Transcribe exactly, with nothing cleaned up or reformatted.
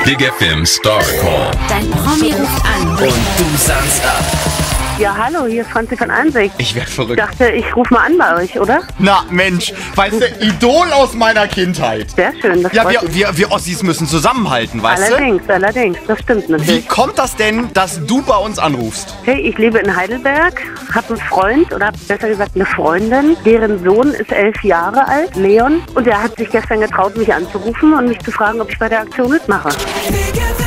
Big F M Star Call. Dein Promi ruft an. Und du sagst ab. Ja, hallo, hier ist Franzi von Einsicht. Ich werd Ich verrückt. dachte, ich rufe mal an bei euch, oder? Na, Mensch, weißt du, Idol aus meiner Kindheit. Sehr schön, das Ja, freut wir, mich. wir, wir Ossis müssen zusammenhalten, weißt du? Allerdings, allerdings, das stimmt Wie natürlich. kommt das denn, dass du bei uns anrufst? Hey, ich lebe in Heidelberg, habe einen Freund oder hab besser gesagt eine Freundin, deren Sohn ist elf Jahre alt, Leon, und er hat sich gestern getraut, mich anzurufen und mich zu fragen, ob ich bei der Aktion mitmache. Big F M.